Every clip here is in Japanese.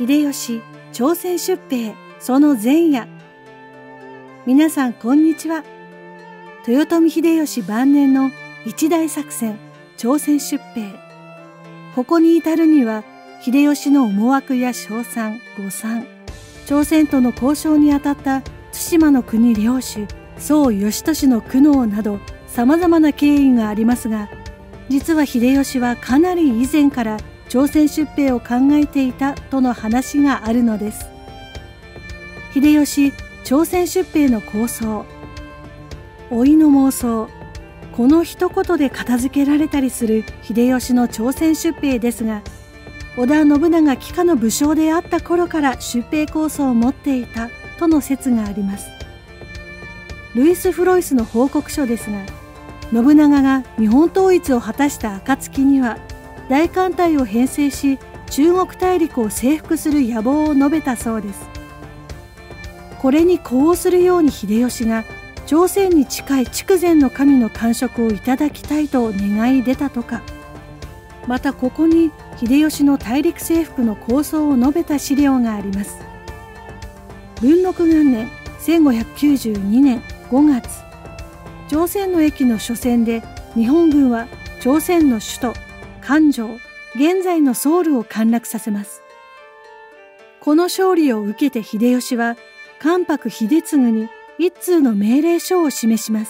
秀吉朝鮮出兵その前夜。皆さんこんにちは。豊臣秀吉晩年の一大作戦朝鮮出兵。ここに至るには秀吉の思惑や勝算誤算、朝鮮との交渉にあたった対馬の国領主宋義俊の苦悩など様々な経緯がありますが、実は秀吉はかなり以前から朝鮮出兵を考えていたとの話があるのです。秀吉朝鮮出兵の構想、老いの妄想、この一言で片付けられたりする秀吉の朝鮮出兵ですが、織田信長旗下の武将であった頃から出兵構想を持っていたとの説があります。ルイス・フロイスの報告書ですが、信長が日本統一を果たした暁には大艦隊を編成し中国大陸を征服する野望を述べたそうです。これに呼応するように秀吉が朝鮮に近い筑前の神の感触をいただきたいと願い出たとか、またここに秀吉の大陸征服の構想を述べた資料があります。文禄元年1592年5月、朝鮮の駅の初戦で日本軍は朝鮮の首都漢城、現在のソウルを陥落させます。この勝利を受けて秀吉は関白秀次に一通の命令書を示します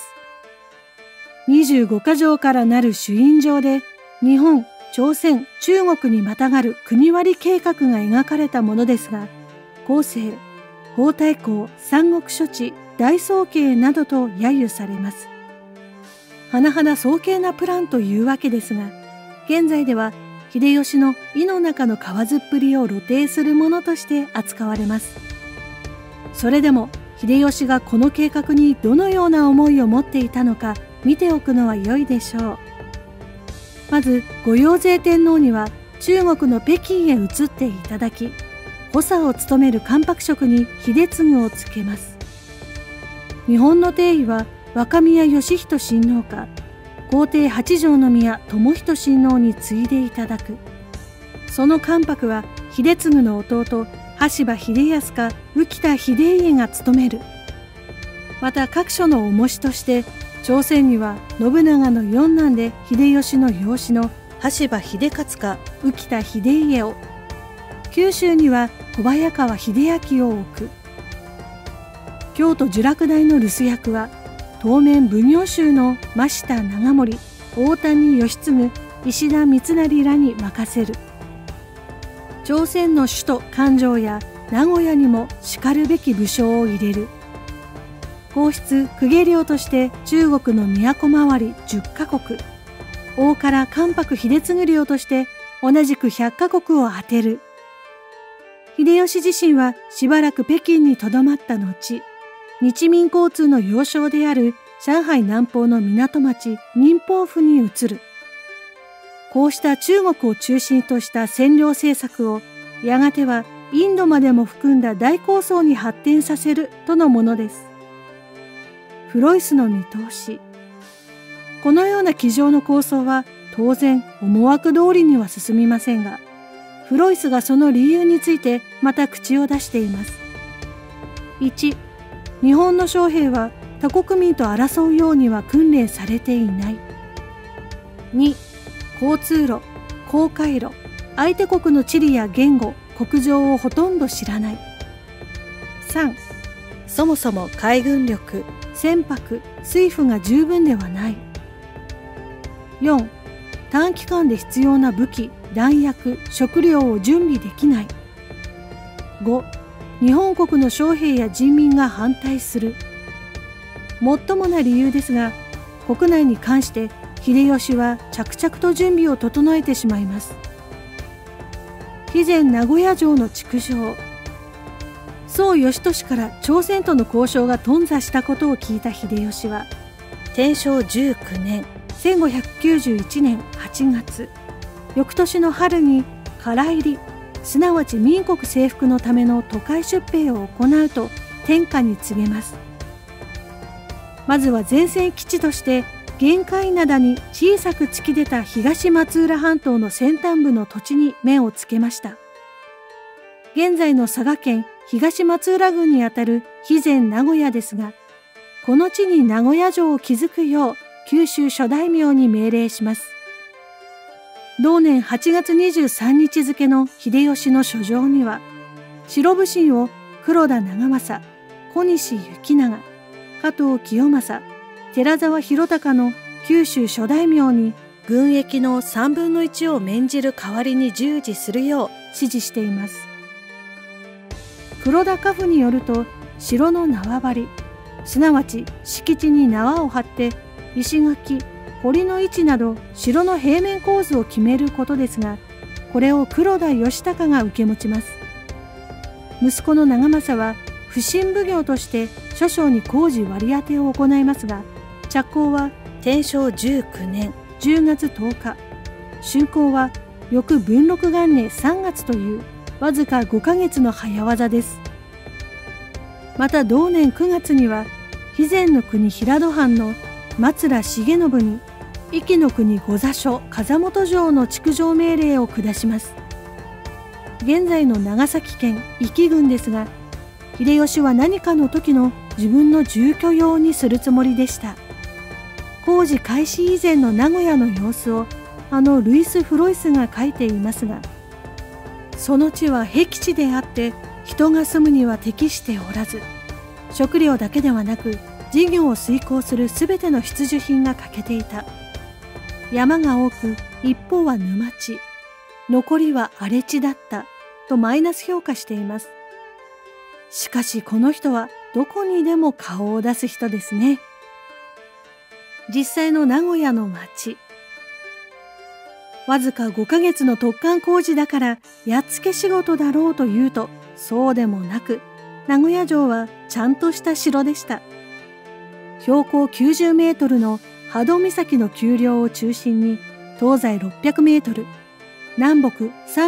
。25か条からなる朱印状で日本、朝鮮、中国にまたがる国割り計画が描かれたものですが、後世、豊太閤、三国処置、大宋計などと揶揄されます。甚だ早計なプランというわけですが、現在では秀吉の井の中の蛙っぷりを露呈するものとして扱われます。それでも秀吉がこの計画にどのような思いを持っていたのか見ておくのは良いでしょう。まず後陽勢天皇には中国の北京へ移っていただき、補佐を務める関白職に秀次をつけます。日本の帝位は若宮義仁親王か皇帝八条宮智仁親王に継いでいただく。その関白は秀次の弟羽柴秀康か宇喜多秀家が務める。また各所の重しとして朝鮮には信長の四男で秀吉の養子の羽柴秀勝か宇喜多秀家を、九州には小早川秀秋を置く。京都聚楽大の留守役は当面奉行衆の真下長盛、大谷義次、石田三成らに任せる。朝鮮の首都漢城や名古屋にもしかるべき武将を入れる。皇室公家領として中国の都周り10カ国、王から関白秀次領として同じく100カ国を充てる。秀吉自身はしばらく北京にとどまった後、日民交通の要衝である上海南方の港町寧波府に移る。こうした中国を中心とした占領政策をやがてはインドまでも含んだ大構想に発展させるとのものです。フロイスの見通し。このような机上の構想は当然思惑通りには進みませんが、フロイスがその理由についてまた口を出しています。1、日本の将兵は他国民と争うようには訓練されていない。2、交通路、航海路、相手国の地理や言語、国情をほとんど知らない。3、そもそも海軍力、船舶、水夫が十分ではない。4、短期間で必要な武器、弾薬、食料を準備できない。5、日本国の将兵や人民が反対する。もっともな理由ですが、国内に関して秀吉は着々と準備を整えてしまいます。肥前名古屋城の築城。宋義俊から朝鮮との交渉が頓挫したことを聞いた秀吉は、天正19年1591年8月、翌年の春に唐入り、すなわち民国征服のための渡海出兵を行うと天下に告げます。まずは前線基地として玄界灘に小さく突き出た東松浦半島の先端部の土地に目をつけました。 現在の佐賀県東松浦郡にあたる肥前名古屋ですが、この地に名古屋城を築くよう九州諸大名に命令します。同年8月23日付の秀吉の書状には、白武神を黒田長政、小西行長、加藤清正、寺沢広隆の九州諸大名に軍役の3分の1を免じる代わりに従事するよう指示しています。黒田家父によると、城の縄張り、すなわち敷地に縄を張って石垣、堀の位置など城の平面構図を決めることですが、これを黒田義孝が受け持ちます。息子の長政は普請奉行として諸省に工事割り当てを行いますが、着工は天正19年10月10日、竣工は翌文禄元年3月というわずか5ヶ月の早業です。また同年9月には肥前の国平戸藩の松浦重信に壱岐の国御座所風本城の築城命令を下します。現在の長崎県壱岐郡ですが、秀吉は何かの時の自分の住居用にするつもりでした。工事開始以前の名古屋の様子をルイス・フロイスが書いていますが、その地は僻地であって人が住むには適しておらず、食料だけではなく事業を遂行するすべての必需品が欠けていた。山が多く一方は沼地、残りは荒れ地だったとマイナス評価しています。しかしこの人はどこにでも顔を出す人ですね。実際の名古屋の街。わずか5ヶ月の突貫工事だからやっつけ仕事だろうというと、そうでもなく、名古屋城はちゃんとした城でした。標高90メートルの波戸岬の丘陵を中心に東西600メートル、南北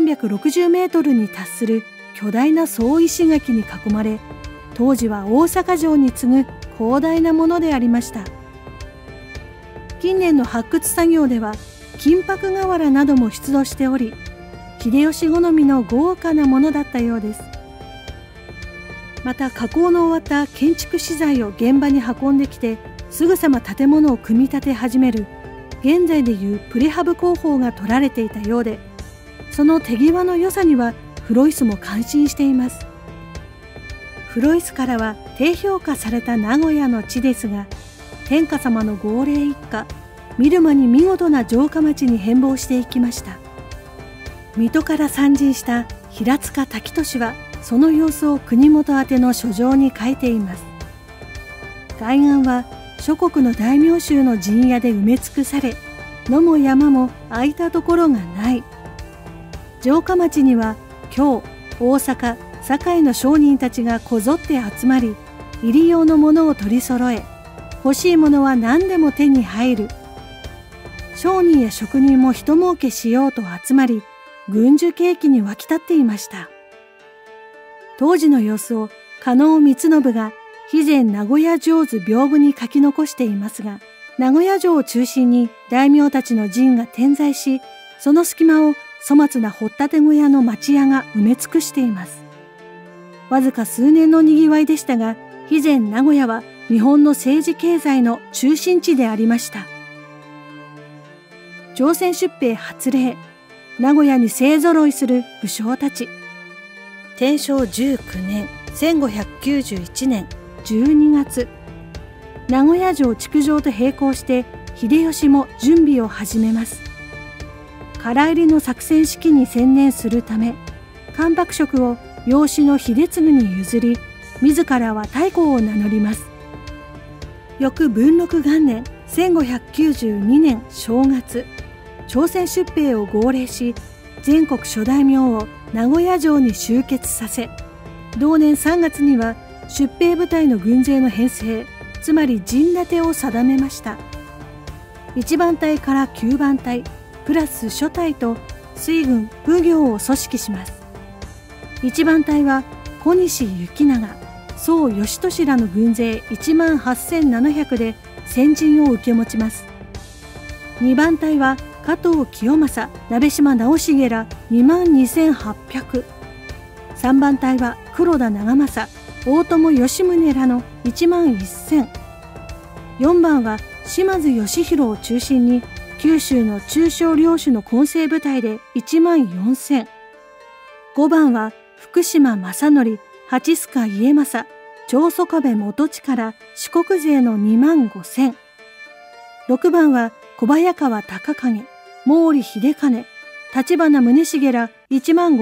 360メートルに達する巨大な総石垣に囲まれ、当時は大阪城に次ぐ広大なものでありました。近年の発掘作業では金箔瓦なども出土しており、秀吉好みの豪華なものだったようです。また加工の終わった建築資材を現場に運んできて、すぐさま建物を組み立て始める現在でいうプレハブ工法が取られていたようで、その手際の良さにはフロイスも感心しています。フロイスからは低評価された名古屋の地ですが、天下様の号令一家見る間に見事な城下町に変貌していきました。水戸から参陣した平塚滝利はその様子を国元宛ての書状に書いています。海岸は諸国の大名衆の陣屋で埋め尽くされ、野も山も空いたところがない。城下町には京、大阪、堺の商人たちがこぞって集まり、入り用のものを取り揃え、欲しいものは何でも手に入る。商人や職人も一儲けしようと集まり、軍需景気に沸き立っていました。当時の様子を加納光信が肥前名古屋城図屏風に書き残していますが、名古屋城を中心に大名たちの陣が点在し、その隙間を粗末な掘ったて小屋の町屋が埋め尽くしています。わずか数年のにぎわいでしたが、肥前名古屋は日本の政治経済の中心地でありました。朝鮮出兵発令、名古屋に勢ぞろいする武将たち。天正19年1591年12月、名古屋城築城と並行して秀吉も準備を始めます。唐入りの作戦指揮に専念するため、関白職を養子の秀次に譲り、自らは太閤を名乗ります。翌文禄元年1592年正月、朝鮮出兵を号令し、全国諸大名を名古屋城に集結させ、同年3月には出兵部隊の軍勢の編成、つまり陣立てを定めました。1番隊から9番隊、プラス諸隊と水軍、奉行を組織します。1番隊は小西行長、宋義俊らの軍勢18,700で先陣を受け持ちます。2番隊は加藤清正、鍋島直重ら22,800。 3番隊は黒田長政、大友義宗らの1万1000、4番は島津義弘を中心に九州の中小領主の混成部隊で1万4000、5番は福島正則、八須賀家政、長宗我部元親四国勢の2万5000、6番は小早川隆景、毛利秀兼、立花宗茂ら1万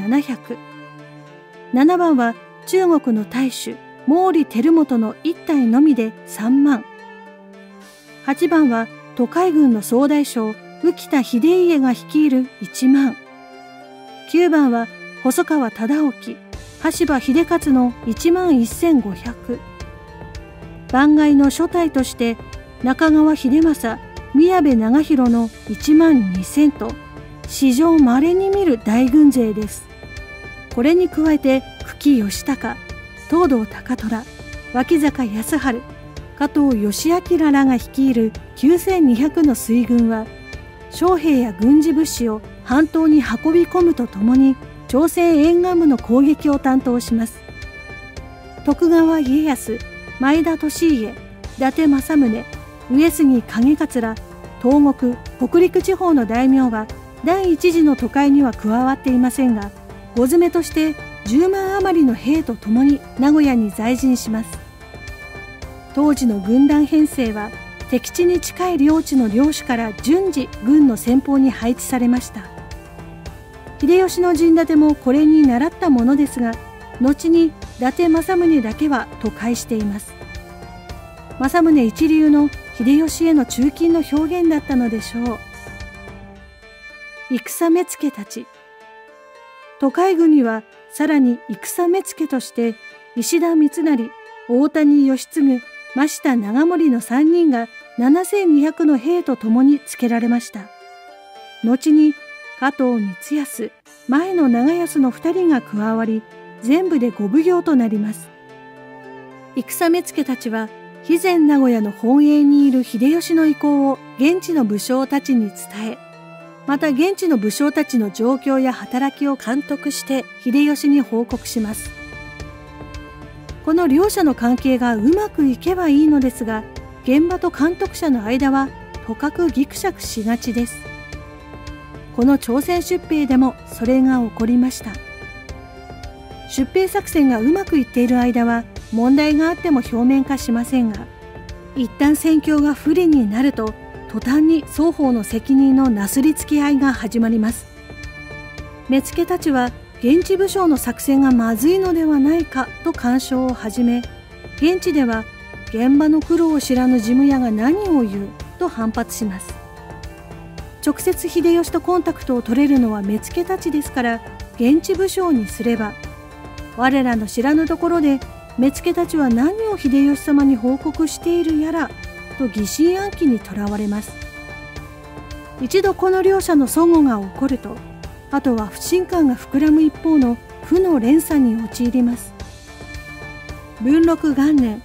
5700、7番は中国の大主毛利輝元の1体のみで3万、8番は都海軍の総大将浮田秀家が率いる1万、9番は細川忠興、羽柴秀勝の1万1500、番外の初隊として中川秀政、宮部長広の1万2000と史上稀に見る大軍勢です。これに加えて久喜義高、東堂高虎、脇坂康晴、加藤義明らが率いる9200の水軍は将兵や軍事物資を半島に運び込むとともに朝鮮沿岸部の攻撃を担当します。徳川家康、前田利家、伊達政宗、上杉景勝ら東国北陸地方の大名は第一次の都会には加わっていませんが、御詰めとして10万余りの兵とともに名古屋に在陣します。当時の軍団編成は敵地に近い領地の領主から順次軍の先方に配置されました。秀吉の陣立てもこれに倣ったものですが、後に伊達政宗だけは渡海しています。政宗一流の秀吉への忠勤の表現だったのでしょう。戦目付たち。都海軍にはさらに戦目付として石田三成、大谷義次、真下長盛の3人が7200の兵と共につけられました。後に加藤光康、前野長康の2人が加わり、全部で5奉行となります。戦目付たちは肥前名古屋の本営にいる秀吉の意向を現地の武将たちに伝え、また現地の武将たちの状況や働きを監督して秀吉に報告します。この両者の関係がうまくいけばいいのですが、現場と監督者の間はとかくぎくしゃくしがちです。この朝鮮出兵でもそれが起こりました。出兵作戦がうまくいっている間は問題があっても表面化しませんが、一旦戦況が不利になると途端に双方の責任のなすりつけ合いが始まります。目付たちは現地武将の作戦がまずいのではないかと干渉を始め、現地では現場の苦労を知らぬ事務屋が何を言うと反発します。直接秀吉とコンタクトを取れるのは目付たちですから、現地武将にすれば、我らの知らぬところで目付たちは何を秀吉様に報告しているやらと疑心暗鬼にとらわれます。一度この両者の齟齬が起こると、あとは不信感が膨らむ一方の負の連鎖に陥ります。文禄元年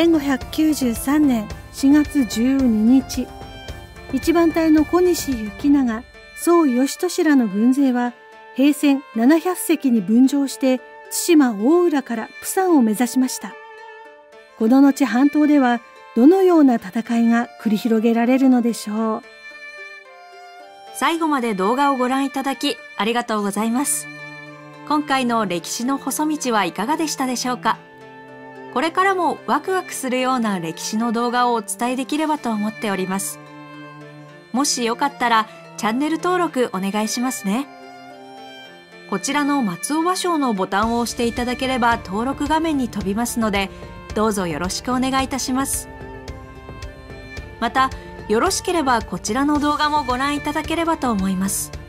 1593年4月12日、一番隊の小西行長、宋義俊らの軍勢は兵船700隻に分乗して対馬大浦から釜山を目指しました。この後半島ではどのような戦いが繰り広げられるのでしょう。 最後まで動画をご覧いただきありがとうございます。今回の歴史の細道はいかがでしたでしょうか。これからもワクワクするような歴史の動画をお伝えできればと思っております。もしよかったらチャンネル登録お願いしますね。こちらの松尾芭蕉のボタンを押していただければ登録画面に飛びますので、どうぞよろしくお願いいたします。また、よろしければこちらの動画もご覧いただければと思います。